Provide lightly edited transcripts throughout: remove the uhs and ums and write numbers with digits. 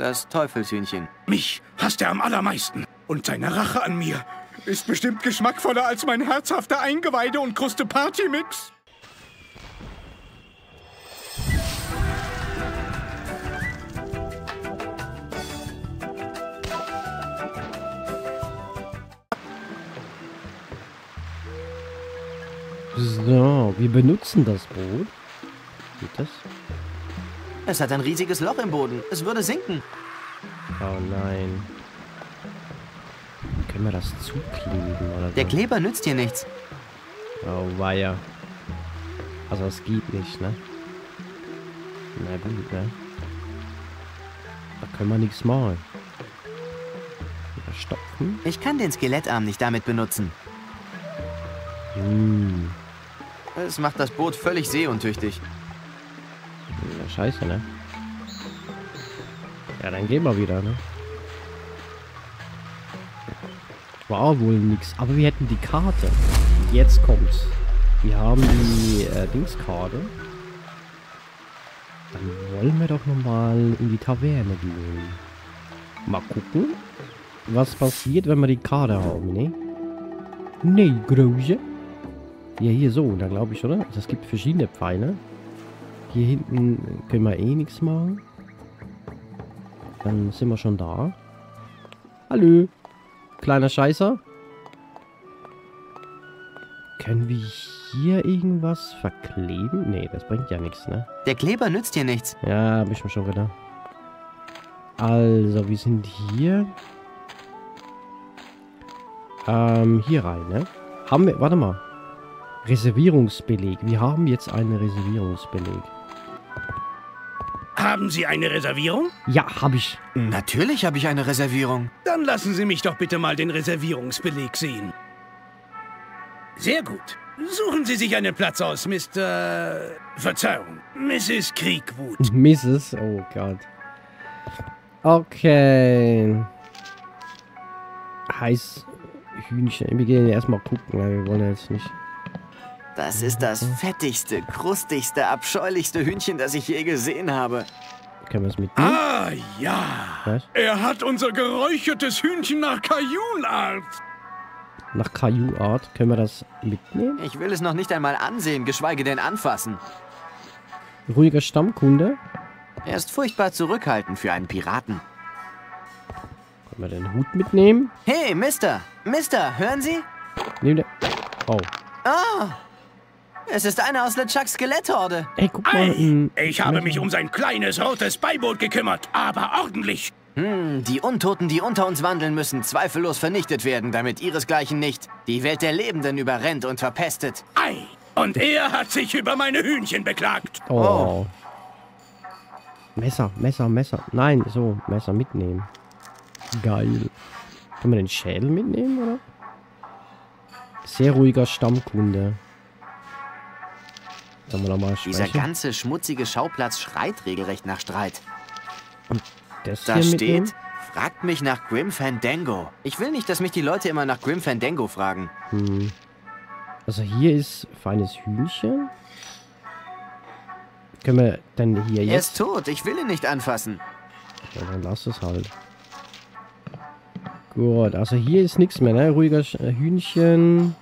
Das Teufelshühnchen. Mich hasst er am allermeisten. Und seine Rache an mir ist bestimmt geschmackvoller als mein herzhafter Eingeweide- und Kruste-Party-Mix. So, wir benutzen das Boot. Geht das? Es hat ein riesiges Loch im Boden. Es würde sinken. Oh nein. Können wir das zukleben oder so? Der Kleber nützt hier nichts. Oh weia. Also es geht nicht, ne? Na gut, ne? Da können wir nichts machen. Verstopfen? Ich kann den Skelettarm nicht damit benutzen. Hm. Es macht das Boot völlig seeuntüchtig. Ja, scheiße, ne? Ja, dann gehen wir wieder, ne? War wohl nix. Aber wir hätten die Karte. Jetzt kommt's. Wir haben die Dingskarte. Dann wollen wir doch nochmal in die Taverne gehen. Mal gucken, was passiert, wenn wir die Karte haben, ne? Ne, Große. Ja, hier so, da glaube ich, oder? Also es gibt verschiedene Pfeile. Hier hinten können wir eh nichts machen. Dann sind wir schon da. Hallo, kleiner Scheißer. Können wir hier irgendwas verkleben? Nee, das bringt ja nichts, ne? Der Kleber nützt hier nichts. Ja, hab ich mir schon gedacht. Also, wir sind hier. Hier rein, ne? Haben wir, warte mal. Reservierungsbeleg. Wir haben jetzt einen Reservierungsbeleg. Haben Sie eine Reservierung? Ja, habe ich. Natürlich habe ich eine Reservierung. Dann lassen Sie mich doch bitte mal den Reservierungsbeleg sehen. Sehr gut. Suchen Sie sich einen Platz aus, Mr. Verzeihung, Mrs. Kriegwood. Mrs. Oh Gott. Okay. Heiß Hühnchen. Wir gehen erstmal gucken, weil wir wollen jetzt nicht. Das ist das fettigste, krustigste, abscheulichste Hühnchen, das ich je gesehen habe. Können wir es mitnehmen? Ah, ja. Was? Er hat unser geräuchertes Hühnchen nach Kajunart. Nach Caillou-Art. Können wir das mitnehmen? Ich will es noch nicht einmal ansehen, geschweige denn anfassen. Ruhiger Stammkunde. Er ist furchtbar zurückhaltend für einen Piraten. Können wir den Hut mitnehmen? Hey, Mister! Mister, hören Sie? Nehmen der. Oh. Ah! Es ist einer aus LeChucks Skeletthorde. Ey, guck mal. Ei, ich habe mich um sein kleines rotes Beiboot gekümmert, aber ordentlich. Die Untoten, die unter uns wandeln, müssen zweifellos vernichtet werden, damit ihresgleichen nicht die Welt der Lebenden überrennt und verpestet. Ei, und er hat sich über meine Hühnchen beklagt. Oh. Messer, Messer, Messer. Nein, so, Messer mitnehmen. Geil. Können wir den Schädel mitnehmen, oder? Sehr ruhiger Stammkunde. Sollen wir da mal Dieser sprechen? ganze schmutzige Schauplatz schreit regelrecht nach Streit. Das Da hier mitnehmen? steht, fragt mich nach Grim Fandango. Ich will nicht, dass mich die Leute immer nach Grim Fandango fragen. Also hier ist feines Hühnchen. Können wir dann hier Er ist jetzt... tot, ich will ihn nicht anfassen. Ja, dann lass es halt. Gut, also hier ist nichts mehr, ne? Ruhiger Hühnchen.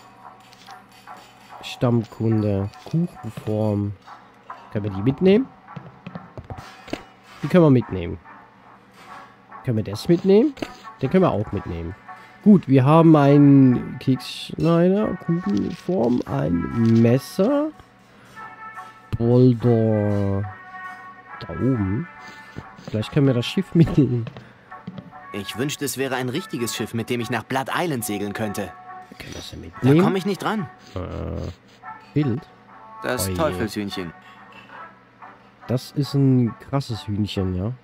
Stammkunde. Kuchenform. Können wir die mitnehmen? Die können wir mitnehmen. Können wir das mitnehmen? Den können wir auch mitnehmen. Gut, wir haben einen Keksschneider, Kuchenform, ein Messer. Boulder. Da oben. Vielleicht können wir das Schiff mitnehmen. Ich wünschte, es wäre ein richtiges Schiff, mit dem ich nach Blood Island segeln könnte. Können wir das Da mitnehmen? komme ich nicht dran. Bild. Das Oh je. Teufelshühnchen. Das ist ein krasses Hühnchen, ja.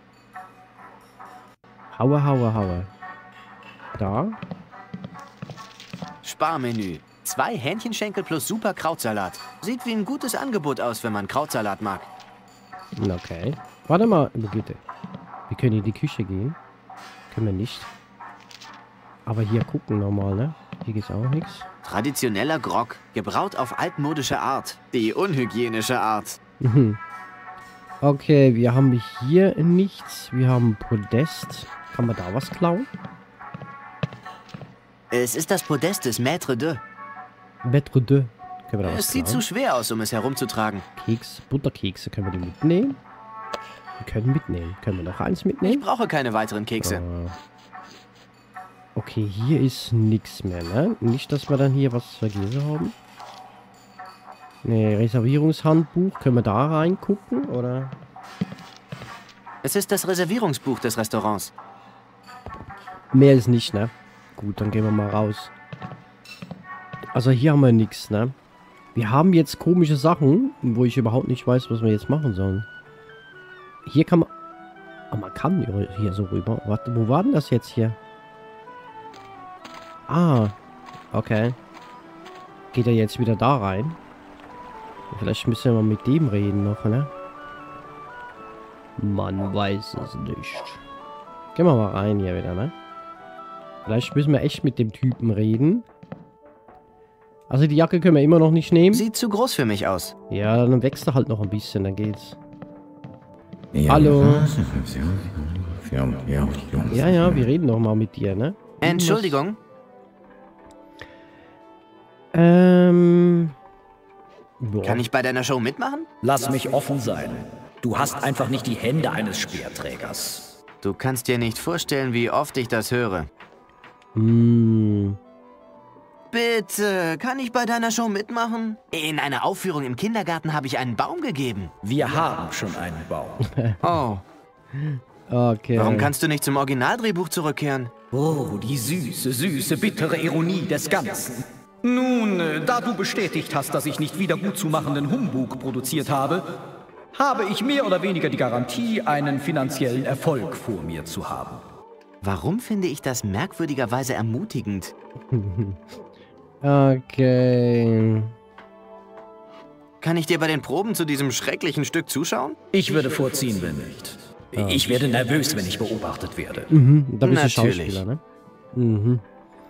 Haue, haue, haue. Da. Sparmenü. 2 Hähnchenschenkel plus super Krautsalat. Sieht wie ein gutes Angebot aus, wenn man Krautsalat mag. Okay. Warte mal, wo geht der? Wir können in die Küche gehen. Können wir nicht. Aber hier gucken nochmal, ne? Hier geht's auch nichts. Traditioneller Grog, gebraut auf altmodische Art. Die unhygienische Art. Okay, wir haben hier nichts. Wir haben Podest. Kann man da was klauen? Es ist das Podest des Maître de. Maître de. Können wir da was Es sieht klauen? zu schwer aus, um es herumzutragen. Keks, Butterkekse. Können wir die mitnehmen? Wir können mitnehmen. Können wir noch eins Ich mitnehmen? brauche keine weiteren Kekse. Okay, hier ist nichts mehr, ne? Nicht, dass wir dann hier was vergessen haben. Ne, Reservierungshandbuch. Können wir da reingucken, oder? Es ist das Reservierungsbuch des Restaurants. Mehr ist nicht, ne? Gut, dann gehen wir mal raus. Also hier haben wir nichts, ne? Wir haben jetzt komische Sachen, wo ich überhaupt nicht weiß, was wir jetzt machen sollen. Hier kann man... Ah, man kann hier so rüber. Warte, wo war denn das jetzt hier? Ah, okay. Geht er jetzt wieder da rein? Vielleicht müssen wir mit dem reden noch, ne? Man weiß es nicht. Gehen wir mal rein hier wieder, ne? Vielleicht müssen wir echt mit dem Typen reden. Also die Jacke können wir immer noch nicht nehmen. Sieht zu groß für mich aus. Ja, dann wächst er halt noch ein bisschen, dann geht's. Ja. Hallo. Ja, wir reden noch mal mit dir, ne? Entschuldigung. Boah. Kann ich bei deiner Show mitmachen? Lass mich offen sein. Du hast einfach nicht die Hände eines Speerträgers. Du kannst dir nicht vorstellen, wie oft ich das höre. Bitte, kann ich bei deiner Show mitmachen? In einer Aufführung im Kindergarten habe ich einen Baum gegeben. Wir haben schon einen Baum. Oh, Okay. warum kannst du nicht zum Originaldrehbuch zurückkehren? Oh, die süße, süße, bittere Ironie des Ganzen. Nun, da du bestätigt hast, dass ich nicht wiedergutzumachenden Humbug produziert habe, habe ich mehr oder weniger die Garantie, einen finanziellen Erfolg vor mir zu haben. Warum finde ich das merkwürdigerweise ermutigend? Okay. Kann ich dir bei den Proben zu diesem schrecklichen Stück zuschauen? Ich würde vorziehen, wenn nicht. Ich werde nervös, wenn ich beobachtet werde. Da bist du Natürlich. Schauspieler, ne?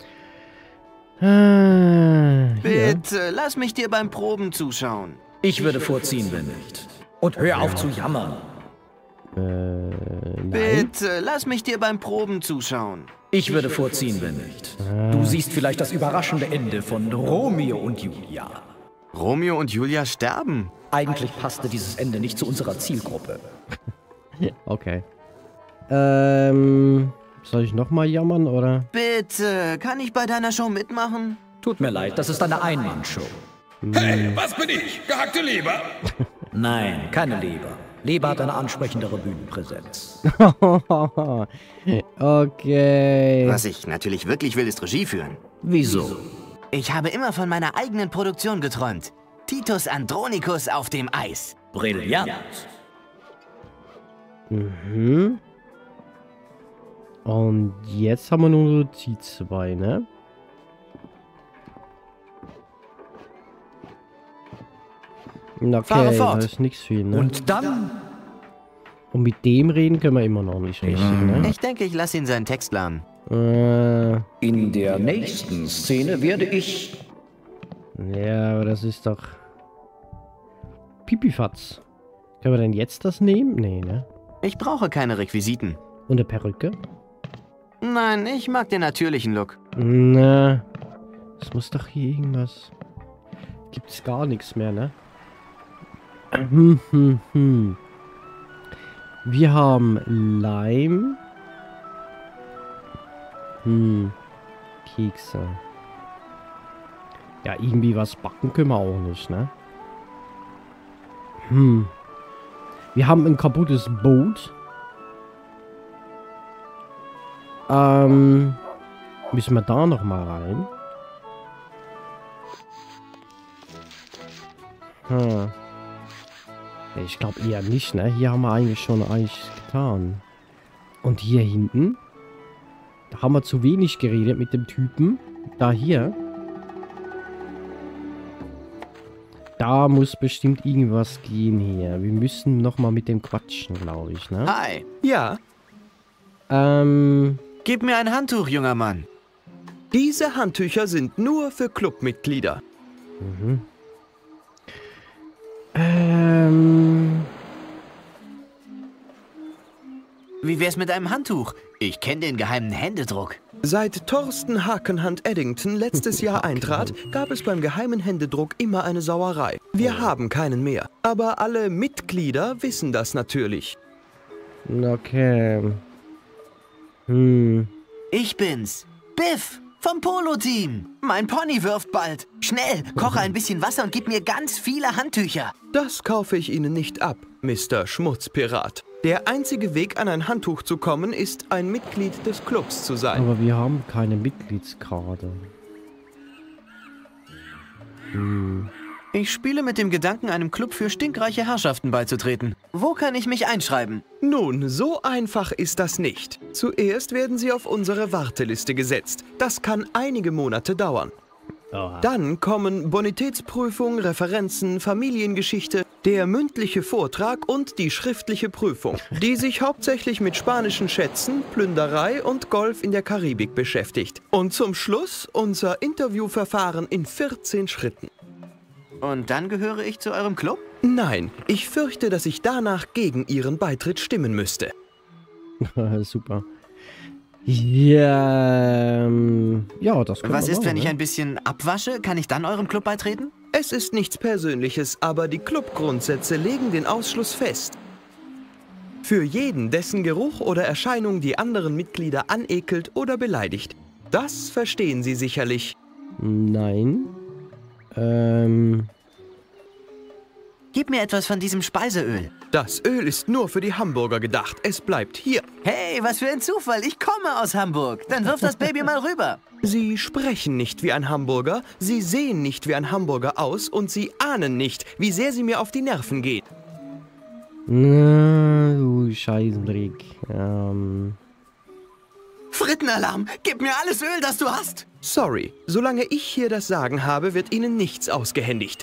Hier. Bitte, lass mich dir beim Proben zuschauen. Ich würde vorziehen, wenn nicht. Und hör auf zu jammern. Nein. Bitte, lass mich dir beim Proben zuschauen. Ich würde vorziehen, wenn nicht. Du siehst vielleicht das überraschende Ende von Romeo und Julia. Romeo und Julia sterben. Eigentlich passte dieses Ende nicht zu unserer Zielgruppe. Okay. Soll ich nochmal jammern, oder? Bitte, kann ich bei deiner Show mitmachen? Tut mir leid, das ist eine Einmannshow. Hey, was bin ich? Gehackte Leber? Nein, keine Leber. Leber hat eine ansprechendere Bühnenpräsenz. Okay. Was ich natürlich wirklich will, ist Regie führen. Wieso? Ich habe immer von meiner eigenen Produktion geträumt. Titus Andronicus auf dem Eis. Brillant. Und jetzt haben wir nur die zwei, ne? Fahre Okay, fort. da ist nichts für ihn, ne? Und dann? Und mit dem reden können wir immer noch nicht richtig, ne? Ich denke, ich lasse ihn seinen Text lernen. In der nächsten Szene werde ich... Ja, aber das ist doch... Pipifatz. Können wir denn jetzt das nehmen? Nee, ne? Ich brauche keine Requisiten. Und eine Perücke? Nein, ich mag den natürlichen Look. Na, es muss doch hier irgendwas... Gibt's gar nichts mehr, ne? Wir haben Leim. Kekse. Ja, irgendwie was backen können wir auch nicht, ne? Wir haben ein kaputtes Boot. Müssen wir da noch mal rein? Ich glaube eher nicht, ne? Hier haben wir eigentlich schon getan. Und hier hinten? Da haben wir zu wenig geredet mit dem Typen. Da hier. Da muss bestimmt irgendwas gehen hier. Wir müssen noch mal mit dem quatschen, glaube ich, ne? Hi. Ja, gib mir ein Handtuch, junger Mann. Diese Handtücher sind nur für Clubmitglieder. Wie wär's mit einem Handtuch? Ich kenne den geheimen Händedruck. Seit Thorsten Hakenhand Eddington letztes Jahr eintrat, gab es beim geheimen Händedruck immer eine Sauerei. Wir haben keinen mehr. Aber alle Mitglieder wissen das natürlich. Okay. Ich bin's. Biff vom Polo-Team. Mein Pony wirft bald. Schnell, koche ein bisschen Wasser und gib mir ganz viele Handtücher. Das kaufe ich Ihnen nicht ab, Mr. Schmutzpirat. Der einzige Weg, an ein Handtuch zu kommen, ist, ein Mitglied des Clubs zu sein. Aber wir haben keine Mitgliedskarte. Ich spiele mit dem Gedanken, einem Club für stinkreiche Herrschaften beizutreten. Wo kann ich mich einschreiben? Nun, so einfach ist das nicht. Zuerst werden Sie auf unsere Warteliste gesetzt. Das kann einige Monate dauern. Dann kommen Bonitätsprüfung, Referenzen, Familiengeschichte, der mündliche Vortrag und die schriftliche Prüfung, die sich hauptsächlich mit spanischen Schätzen, Plünderei und Golf in der Karibik beschäftigt. Und zum Schluss unser Interviewverfahren in 14 Schritten. Und dann gehöre ich zu eurem Club? Nein, ich fürchte, dass ich danach gegen Ihren Beitritt stimmen müsste. Super. Ja, ja, das können Was wir ist, wenn machen, ich ne? ein bisschen abwasche? Kann ich dann eurem Club beitreten? Es ist nichts Persönliches, aber die Clubgrundsätze legen den Ausschluss fest. Für jeden, dessen Geruch oder Erscheinung die anderen Mitglieder anekelt oder beleidigt. Das verstehen Sie sicherlich. Nein. Gib mir etwas von diesem Speiseöl. Das Öl ist nur für die Hamburger gedacht. Es bleibt hier. Hey, was für ein Zufall. Ich komme aus Hamburg. Dann wirf das Baby mal rüber. Sie sprechen nicht wie ein Hamburger, Sie sehen nicht wie ein Hamburger aus und Sie ahnen nicht, wie sehr Sie mir auf die Nerven gehen. Na, du Scheißendreck. Frittenalarm, gib mir alles Öl, das du hast. Sorry, solange ich hier das Sagen habe, wird Ihnen nichts ausgehändigt.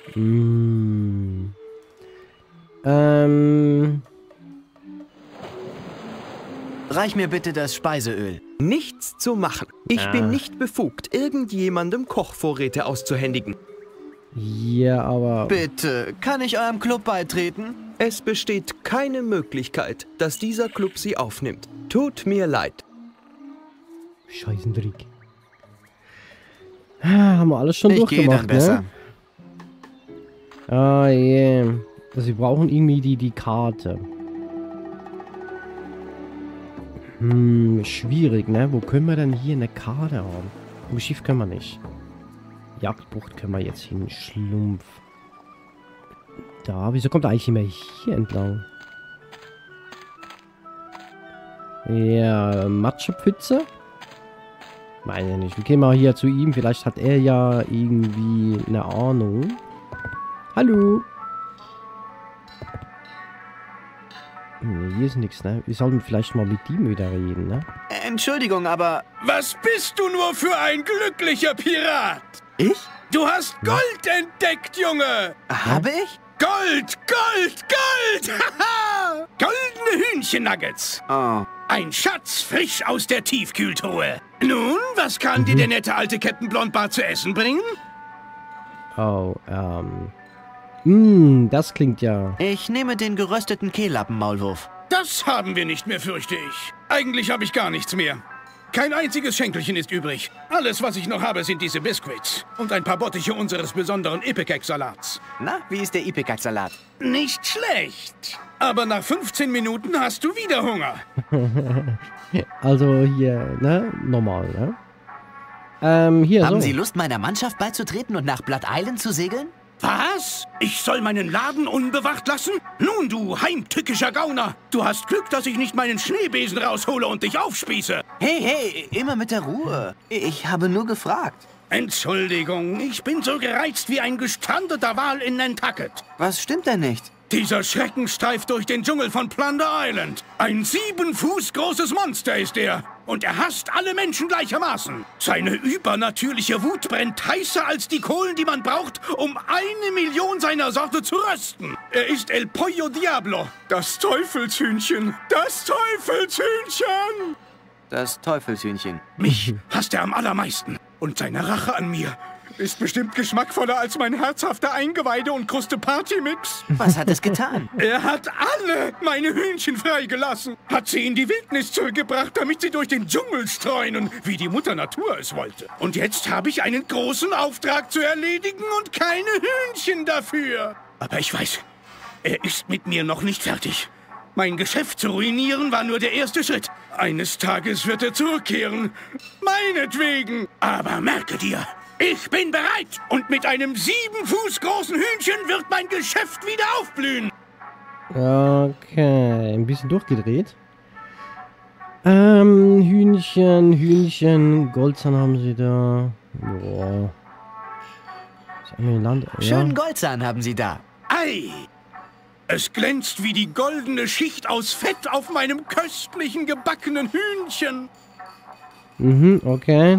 Reich mir bitte das Speiseöl. Nichts zu machen. Ich bin nicht befugt, irgendjemandem Kochvorräte auszuhändigen. Ja, aber... Bitte, kann ich eurem Club beitreten? Es besteht keine Möglichkeit, dass dieser Club Sie aufnimmt. Tut mir leid. Scheißendreck. Haben wir alles schon Ich gehe durchgemacht, dann besser. ne? Ah, yeah. Also wir brauchen irgendwie die Karte. Schwierig, ne? Wo können wir denn hier eine Karte haben? Im Schiff können wir nicht. Jagdbucht können wir jetzt hin. Schlumpf. Da, wieso kommt er eigentlich immer hier entlang? Ja, Matschepfütze? Weiß ich nicht. Wir gehen mal hier zu ihm. Vielleicht hat er ja irgendwie eine Ahnung. Hallo. Hier ist nichts, ne? Wir sollten vielleicht mal mit ihm wieder reden, ne? Entschuldigung, aber... Was bist du nur für ein glücklicher Pirat? Ich? Du hast Gold entdeckt, Junge! Habe ich? Gold, Gold, Gold! Haha! Goldene Hühnchennuggets. Oh. Ein Schatz frisch aus der Tiefkühltruhe. Nun, was kann dir der nette alte Captain Blondbart zu essen bringen? Oh, das klingt ja... Ich nehme den gerösteten Kehllappenmaulwurf. Das haben wir nicht mehr, fürchte ich. Eigentlich habe ich gar nichts mehr. Kein einziges Schenkelchen ist übrig. Alles, was ich noch habe, sind diese Biscuits. Und ein paar Bottiche unseres besonderen Ipecac-Salats. Na, wie ist der Ipecac-Salat? Nicht schlecht. Aber nach 15 Minuten hast du wieder Hunger. Also hier, ne? Normal, ne? Hier Haben so. Sie Lust, meiner Mannschaft beizutreten und nach Blood Island zu segeln? Was? Ich soll meinen Laden unbewacht lassen? Nun, du heimtückischer Gauner. Du hast Glück, dass ich nicht meinen Schneebesen raushole und dich aufspieße. Hey, hey, immer mit der Ruhe. Ich habe nur gefragt. Entschuldigung, ich bin so gereizt wie ein gestrandeter Wal in Nantucket. Was stimmt denn nicht? Dieser Schrecken streift durch den Dschungel von Plunder Island. Ein 7 Fuß großes Monster ist er. Und er hasst alle Menschen gleichermaßen. Seine übernatürliche Wut brennt heißer als die Kohlen, die man braucht, um 1 Million seiner Sorte zu rösten. Er ist El Pollo Diablo, das Teufelshühnchen. Das Teufelshühnchen! Das Teufelshühnchen. Mich hasst er am allermeisten. Und seine Rache an mir ist bestimmt geschmackvoller als mein herzhafter Eingeweide- und Kruste-Party-Mix. Was hat es getan? Er hat alle meine Hühnchen freigelassen. Hat sie in die Wildnis zurückgebracht, damit sie durch den Dschungel streunen, wie die Mutter Natur es wollte. Und jetzt habe ich einen großen Auftrag zu erledigen und keine Hühnchen dafür. Aber ich weiß, er ist mit mir noch nicht fertig. Mein Geschäft zu ruinieren war nur der erste Schritt. Eines Tages wird er zurückkehren. Meinetwegen. Aber merke dir, ich bin bereit. Und mit einem 7 Fuß großen Hühnchen wird mein Geschäft wieder aufblühen. Okay, ein bisschen durchgedreht. Hühnchen, Goldzahn haben sie da. Boah. Schönen Goldzahn haben sie da. Ei! Es glänzt wie die goldene Schicht aus Fett auf meinem köstlichen gebackenen Hühnchen. Mhm, okay.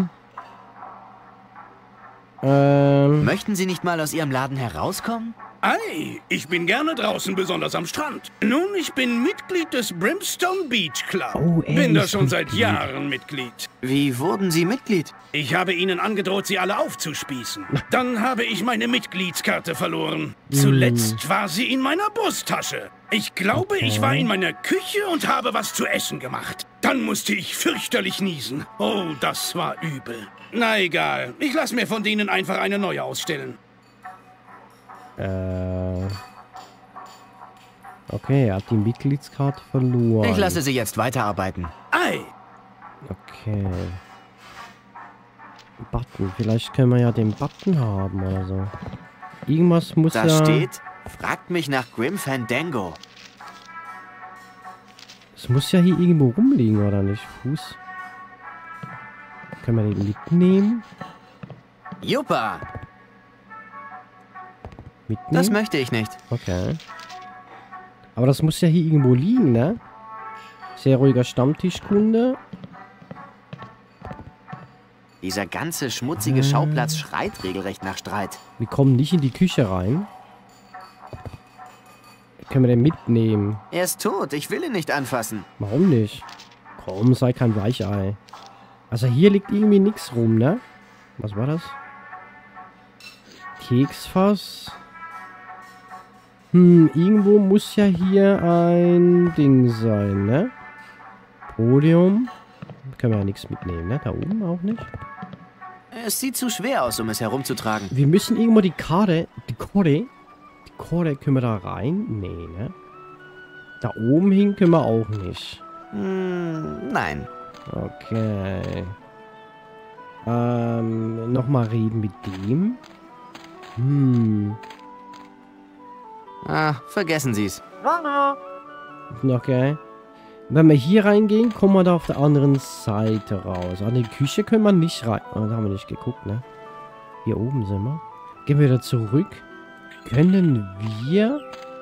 Möchten Sie nicht mal aus Ihrem Laden herauskommen? Ei, ich bin gerne draußen, besonders am Strand. Nun, ich bin Mitglied des Brimstone Beach Club. Oh, bin da schon seit Jahren Mitglied. Wie wurden Sie Mitglied? Ich habe ihnen angedroht, sie alle aufzuspießen. Dann habe ich meine Mitgliedskarte verloren. Zuletzt war sie in meiner Brusttasche. Ich glaube, ich war in meiner Küche und habe was zu essen gemacht. Dann musste ich fürchterlich niesen. Oh, das war übel. Na egal, ich lasse mir von denen einfach eine neue ausstellen. Okay, er hat die Mitgliedskarte verloren. Ich lasse Sie jetzt weiterarbeiten. Ei! Okay. Button. Vielleicht können wir ja den Button haben oder so. Irgendwas muss Da ja... steht, fragt mich nach Grim Fandango. Es muss ja hier irgendwo rumliegen, oder nicht? Fuß. Können wir den mitnehmen? Juppa! Mitnehmen? Das möchte ich nicht. Okay. Aber das muss ja hier irgendwo liegen, ne? Sehr ruhiger Stammtischkunde. Dieser ganze schmutzige Schauplatz schreit regelrecht nach Streit. Wir kommen nicht in die Küche rein. Können wir den mitnehmen? Er ist tot, ich will ihn nicht anfassen. Warum nicht? Komm, sei kein Weichei. Also hier liegt irgendwie nichts rum, ne? Was war das? Keksfass. Irgendwo muss ja hier ein Ding sein, ne? Podium. Können wir ja nichts mitnehmen, ne? Da oben auch nicht. Es sieht zu schwer aus, um es herumzutragen. Wir müssen irgendwo die Karte können wir da rein? Nee, ne? Da oben hin können wir auch nicht. Nein. Okay. Nochmal reden mit dem. Vergessen Sie es. Okay. Wenn wir hier reingehen, kommen wir da auf der anderen Seite raus. An die Küche können wir nicht rein. Oh, da haben wir nicht geguckt, ne? Hier oben sind wir. Gehen wir wieder zurück. Können wir...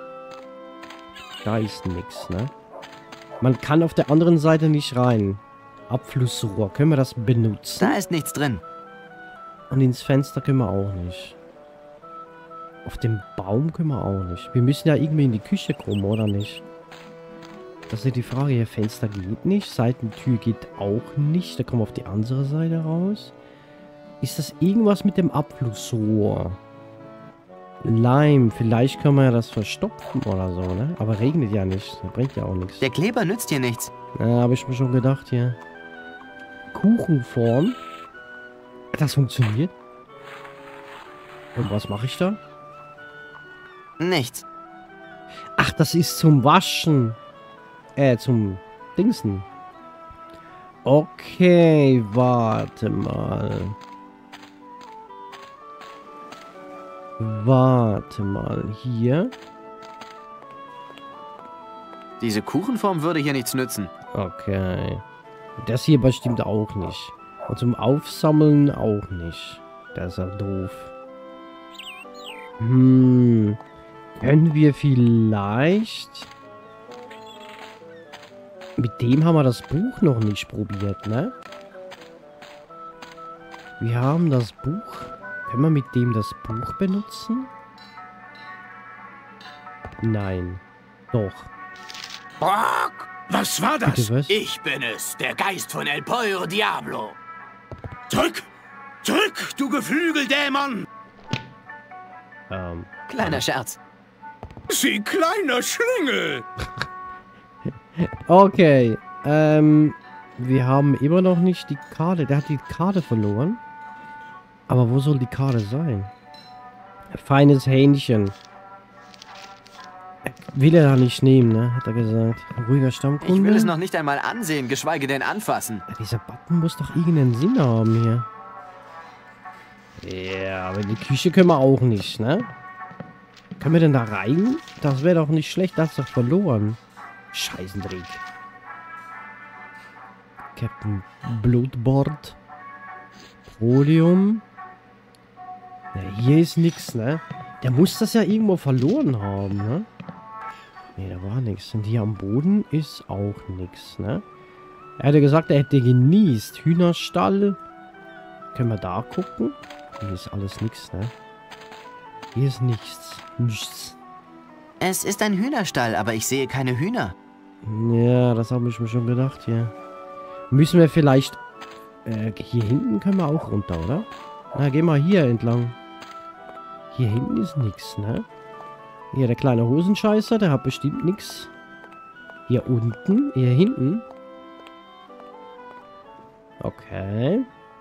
Da ist nichts, ne? Man kann auf der anderen Seite nicht rein. Abflussrohr. Können wir das benutzen? Da ist nichts drin. Und ins Fenster können wir auch nicht. Auf dem Baum können wir auch nicht. Wir müssen ja irgendwie in die Küche kommen, oder nicht? Das ist ja die Frage. Hier, Fenster geht nicht. Seitentür geht auch nicht. Da kommen wir auf die andere Seite raus. Ist das irgendwas mit dem Abflussrohr? Leim. Vielleicht können wir ja das verstopfen oder so, ne? Aber regnet ja nicht. Das bringt ja auch nichts. Der Kleber nützt hier nichts. Ja, habe ich mir schon gedacht hier. Kuchenform. Das funktioniert. Und was mache ich da? Nichts. Ach, das ist zum Waschen. Zum Dingsen. Okay, warte mal. Warte mal, hier. Diese Kuchenform würde hier nichts nützen. Okay. Das hier bestimmt auch nicht. Und zum Aufsammeln auch nicht. Das ist ja doof. Können wir vielleicht... Mit dem haben wir das Buch noch nicht probiert, ne? Wir haben das Buch. Können wir mit dem das Buch benutzen? Nein. Doch. Brock, was war das? Bitte, was? Ich bin es, der Geist von El Pollo Diablo. Zurück! Zurück, du Geflügeldämon! Kleiner Scherz. Sie kleiner Schlingel! Okay, wir haben immer noch nicht die Karte. Der hat die Karte verloren. Aber wo soll die Karte sein? Feines Hähnchen. Will er da nicht nehmen, ne? Hat er gesagt. Ruhiger Stammkunde. Ich will es noch nicht einmal ansehen, geschweige denn anfassen. Ja, dieser Button muss doch irgendeinen Sinn haben hier. Ja, aber in die Küche können wir auch nicht, ne? Können wir denn da rein? Das wäre doch nicht schlecht, das ist doch verloren. Scheißendreck. Captain Bloodboard. Petroleum. Ja, hier ist nichts, ne? Der muss das ja irgendwo verloren haben, ne? Ne, da war nichts. Und hier am Boden ist auch nichts, ne? Er hatte gesagt, er hätte genießt. Hühnerstall. Können wir da gucken? Hier ist alles nichts, ne? Hier ist nichts. Nichts. Es ist ein Hühnerstall, aber ich sehe keine Hühner. Ja, das habe ich mir schon gedacht, hier. Müssen wir vielleicht... hier hinten können wir auch runter, oder? Na, gehen wir hier entlang. Hier hinten ist nichts, ne? Hier, der kleine Hosenscheißer, der hat bestimmt nichts. Hier unten, hier hinten. Okay.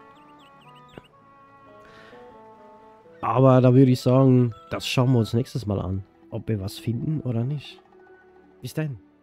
Aber da würde ich sagen, das schauen wir uns nächstes Mal an. Ob wir was finden oder nicht. Bis dann.